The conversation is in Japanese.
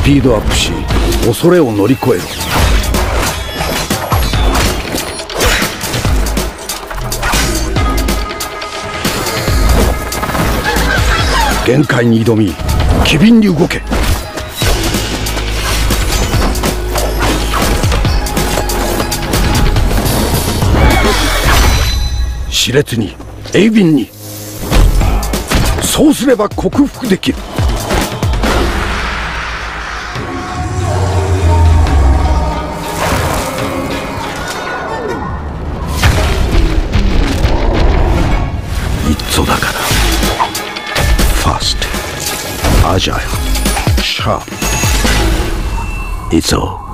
ピードアップし恐れを乗り越えろ。限界に挑み機敏に動け。熾烈に鋭敏に、そうすれば克服できる。一度だから。Fast, agile, sharp. It's all.